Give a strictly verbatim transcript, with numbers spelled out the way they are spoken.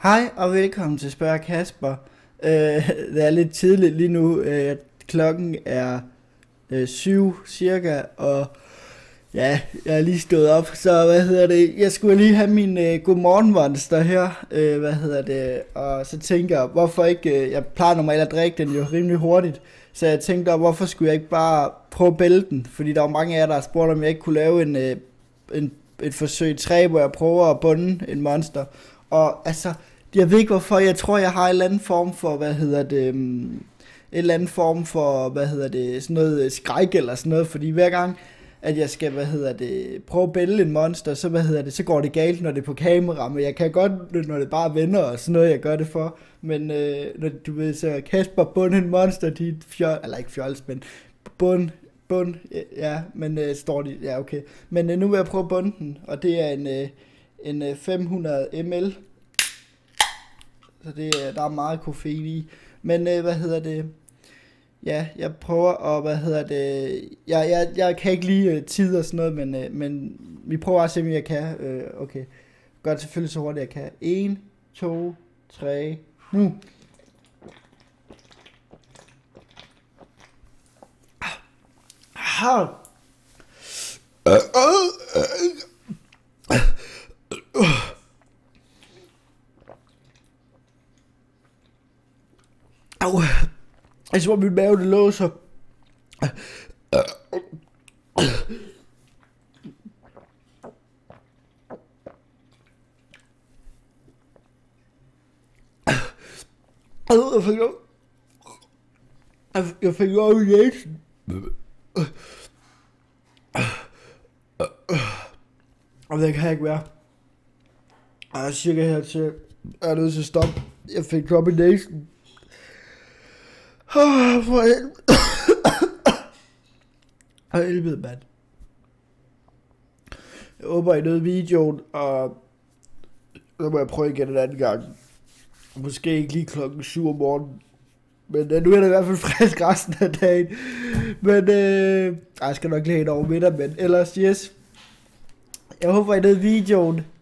Hej og velkommen til Spørg Kasper. Øh, det er lidt tidligt lige nu. Øh, klokken er øh, syv cirka, og ja, jeg er lige stået op. Så hvad hedder det? Jeg skulle lige have min øh, godmorgenmonster her. Øh, hvad hedder det? Og så tænker jeg, hvorfor ikke? Øh, jeg plejer normalt at drikke den jo rimelig hurtigt. Så jeg tænkte, hvorfor skulle jeg ikke bare prøve at bælge den? Fordi der var mange af jer, der har spurgt, om jeg ikke kunne lave en, øh, en, et forsøg i tre, hvor jeg prøver at bunde en monster. Og altså, jeg ved ikke hvorfor, jeg tror jeg har en eller anden form for, hvad hedder det, en eller anden form for, hvad hedder det, sådan noget skræk eller sådan noget, fordi hver gang, at jeg skal, hvad hedder det, prøve at bælge en monster, så hvad hedder det, så går det galt, når det er på kamera, men jeg kan godt, når det bare vender og sådan noget, jeg gør det for, men øh, når du ved, så Kasper bund en monster, dit fjol, eller ikke fjols, men bund, bund, ja, men øh, står de, ja okay, men øh, nu vil jeg prøve at bunde den, og det er en, øh, en øh, fem hundrede milliliter, så det, der er meget koffein i. Men øh, hvad hedder det? Ja, jeg prøver at, hvad hedder det? Jeg, jeg, jeg kan ikke lide øh, tid og sådan noget, men, øh, men vi prøver at se, om jeg kan. Øh, okay. Gør det selvfølgelig så hurtigt, jeg kan. en, to, tre, nu. Ah. Au. Jeg tror, min mave det låser. Jeg fik lov. Jeg fik lov i næsen. Og det kan ikke være. Jeg er cirka her til. Jeg er nødt til at stoppe. Jeg fik lov i næsen. Åh, for helvede. For helvede, mand. Jeg håber, I nød videoen, og så må jeg prøve igen en anden gang. Måske ikke lige klokken syv om morgenen. Men øh, nu er det i hvert fald frisk resten af dagen. Men øh, jeg skal nok lægge over middag, men ellers yes. Jeg håber, I nød videoen.